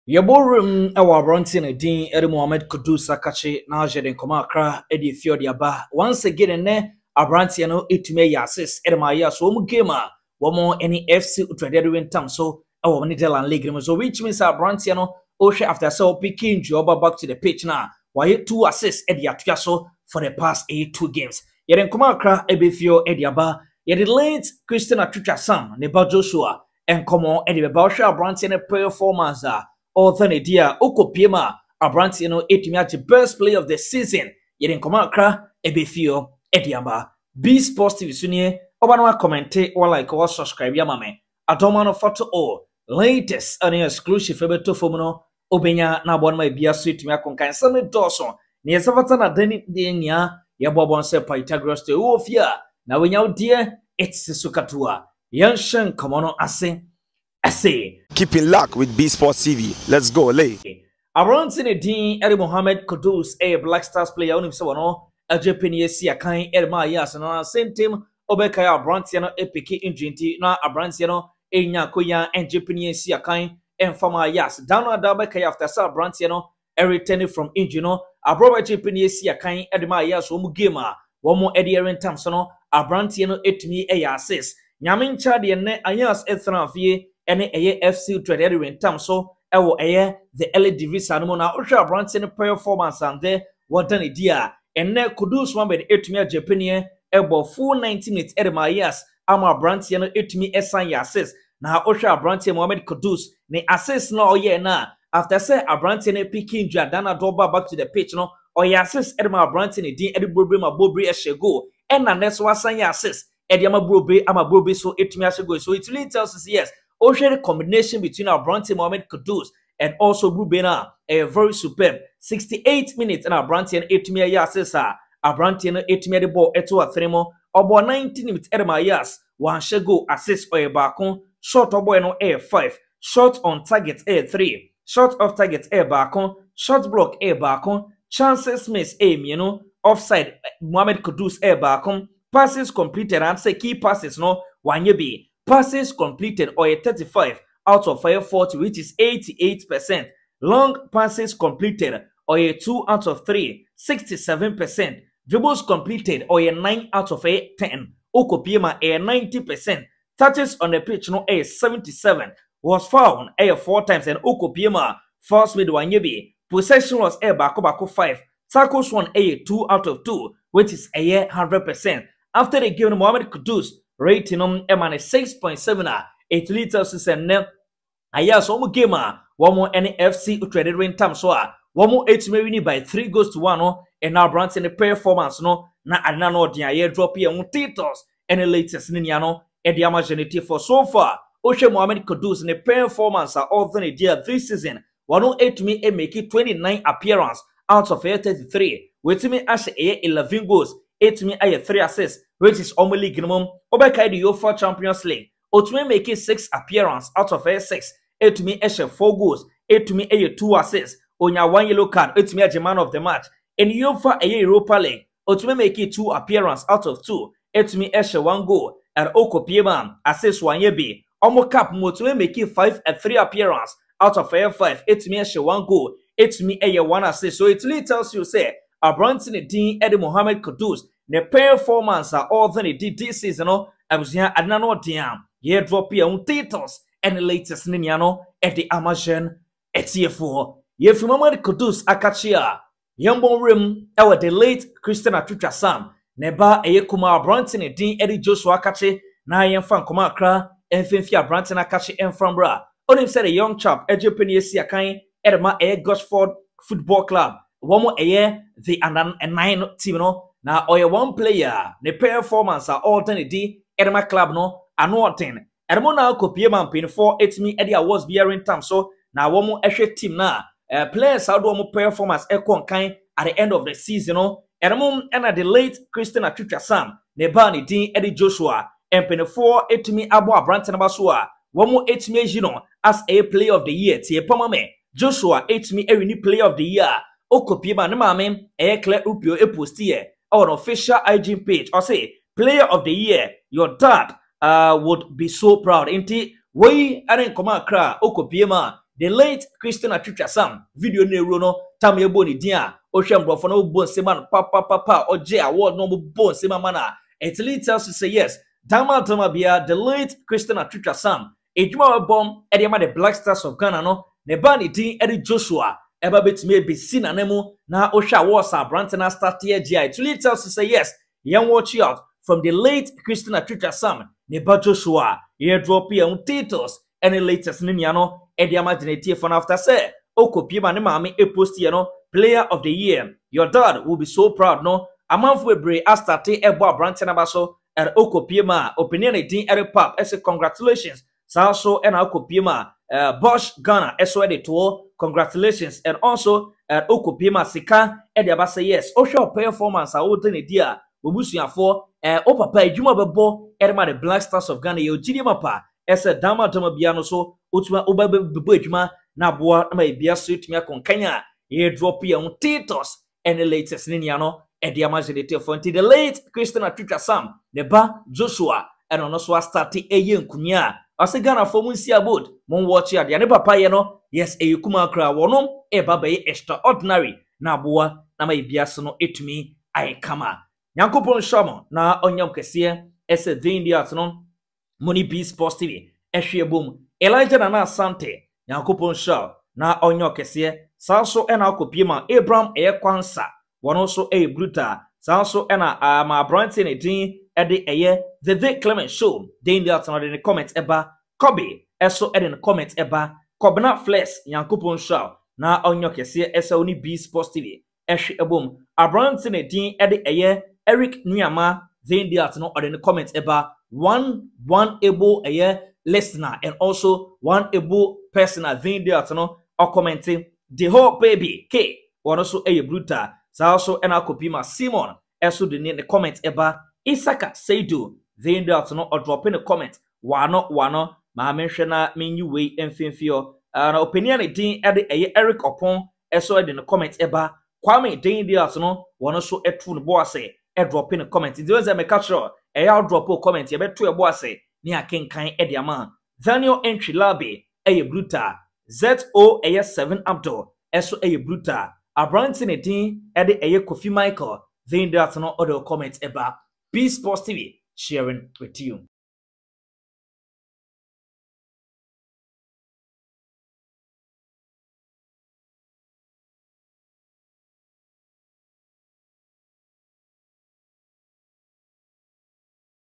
Yaborum our Bronson and Dean Eddie Mohammed Kudus Sakachi now Jeden Komakra Eddie Fiodiaba. Once again and there Abrantiano it may assist Edmaya so gamer one more any FC Utraderian Tam so our Netherland League so which means Abrantiano Osha after so picking Joba back to the pitch now. Why 2 assists Eddie Atiaso for the past 2 games. Jeden Komakra Ebifio Ediaba Yet late Christian Atucha Sam Neba Joshua and come on Eddie Bausha Abrantiano performance Author dear Okopiema Abrantiano etimiachi best player of the season. Yeden Komakra Ebifio Ediaba. Be Sports TV Sunie Obanwa commentate or like or subscribe yamame. Adomano photo all latest and exclusive to Fomono Obenya na bon my bia sweet me akonkan Sammy Dawson. Near Savatana Denny Denia Yabobon se Pythagoras to Ofia. Now when you dear it's Sukatua. Yanshan Komono Ase. Keep in luck with B Sports TV. Let's go, lay. Abrantiano Dean Eddie Mohammed Kudus a Black Stars player on himself a Japanese Akan Ermayas and same team Obekaya Abrantiano Epiki Injinti na Abrantiano Enyakoya and Japanese Akan and Fama Yas down on Dabekaya after Abrantiano returning from Injuno Abroba Japanese Akan Ermayas Omugema one more Eddie Aaron Thompson Abrantiano etmi a assist Nyamin Chadi and Ayas Ethanavie and AFC Trader in terms so the early division na Osha Abrantiano performance and there what done it dear and ne Kudus one by the 8 Japan about full 90 minutes at my years Ama Abrantiano 8 esan assist na Osha Abrantiano Mohammed Kudus ne assist no na after say Abrantiano picking Jadana Doba back to the pitch no or assist at my Abrantiano din Eddie Brobe ma Bobri Eshego and na next one assist Eddie ama Brobe so 8 go so it really tells us yes Osha the combination between Abrantiano Mohammed Kudus and also Rubena, a very superb 68 minutes and Abrantiano 8 yas Abrantiano 8 the ball eto athremo about 19 minutes at my yas one shego assist or a bacon short of boy no air 5 shot on target air 3 shot off target air bacon shot block air bacon chances miss aim offside Mohammed Kudus air bacon passes completed and say key passes no one be passes completed or a 35 out of 40 which is 88%. Long passes completed or a 2 out of 3 67%. Dribbles completed or a 9 out of 10 Okopiema a 90%. Touches on the pitch no a 77 was found a 4 times and Okopiema first mid one yebi. Possession was a bako 5. Tackles one a 2 out of 2 which is a 100%. After they given Mohammed Kudus rating on a 6.7 8 liters and Ayas one gamer one more NFC Utraded in terms so one more 8 winning by 3 goals to 1 and now Abrantiano performance no na anano dia drop here on titles and the latest niano and the imaginity for so far Osha Mohammed Kudus in the performance are all the dear this season 108 me and make it 29 appearance out of 33 with me as 11 goals 8 me 3 assists which is only league minimum Obeka the UEFA Champions League Otme make it 6 appearance out of 6 8 me 4 goals 8 me 2 assists onya 1 yellow card 8 me a man of the match in UEFA Europa League Otme make it 2 appearance out of 2 8 me 1 goal and Okopiema assist 1 yebi Omo cap Otme make it 5 and 3 appearance out of 5 8 me 1 goal 8 me 1 assist so it really tells you say Abrantiano Dean Eddie Mohammed Kudus the performance are all the did this season no abusia adnano diam ye drop here on titles and the latest niano at the Amazon etf4 ye from Mohammed Kudus akachia yambo rim ewa the late Christian Atucha Sam neba kuma Abrantiano Dean Eddie Joshua akache na yemfa nkoma akra enfenfi Abrantiano akache enframbra on him said a young chap a Japanese akan edema Gosford Football Club one more the and 9 team no now, or one player, the performance are alternate Edema Club no, and nothing. Edmo now Kopiema pin for 8 me Eddie awards bearing time so now one more extra team now. Players how do more performance echo kind at the end of the season no. Edmo and the late Christian Atucha Sam, Nebani Dean Eddie Joshua, and pin 4 8 me Abo Abrantiano Basua. One more 8 me as a player of the year. Tie Pomame Joshua 8 me a player of the year. Okopiema Namame Claire Upio Epostie. Our official IG page or say player of the year your dad would be so proud inti we aren't come akra Okopiema the late Christian Atsu Sam video ne ro no tam ye bo ni din a o hwe mbrofo no bo nsema papa oje award no bo nsema mana it really tells you say yes dama bia the late Christian Atsu Sam ejuma bom e de ma the Black Stars of Ghana no ne ba ni din e Joshua eba betumi ebesi na nemu na o hwe award sa brand na start here GI it really tells you say yes yan watch out from the late Christian Atsu Sam ne ba Joshua ye drop here on titles any latest ninia no e de imagine for after say okopie ma ne maame e post here no player of the year your dad will be so proud no amanfo ebre astarte ebo abrante na ba so er okopie ma opinion e din ere pap say congratulations so so and okopie ma Bosch Ghana so de to congratulations and also okopie ma sika e de ba say yes o show performance a wo de ne dia obusuafo o papa adwuma bebo ere ma the Black Stars of Ghana ye ogidi mapa ese dama bia no so otuma obabebo adwuma na boa na bia so etumi akonkanya ye drop ye on titles and the latest ninia no e de imagine for the late Christian Atsu Sam ne ba Joshua and ono so start eye nkunya ase Ghana for munsi abod mon watch ya ne papa ye no yes e kuma kra wonom e baba ye extraordinary na boa na bia so no etumi ai kama Yankopon Shamo na onyam kese ese Dindiat no Money B Sports TV ehwe bom Elijah na Asante Yankopon Shaw na onyo kese sanso ena akopie ma Abraham Kwansa wono so brutal sanso ena ma Brantin edin ede the Clement Show Dindiat no de comment eba Kobe eso ede comment eba Kobna Flex Yankopon Shaw na onyo kese ese oni B Sports TV ehwe bom Abrantin edin ede Eric Nuyama Dindiat no or in the comments about one able listener and also one able person at Dindiat no or commenting the whole baby K one also brutal so also and Akopima Simon also the comments about Isaka Seidu Dindiat no or dropping a comment wano ma mention na menu way and finfio opinion din at the Eric Opon also in the comments about Kwame Dindiat no one also no boy say drop in a comment. If you catch a drop a comment, you better to a boss say, near King Kind Ediaman. Daniel Entry Labi, a brutal. ZO7 Abdo, SO a brutal. A Branson a team, Eddie a Kofi Michael. Then that's no other comments about B Sports TV sharing with you.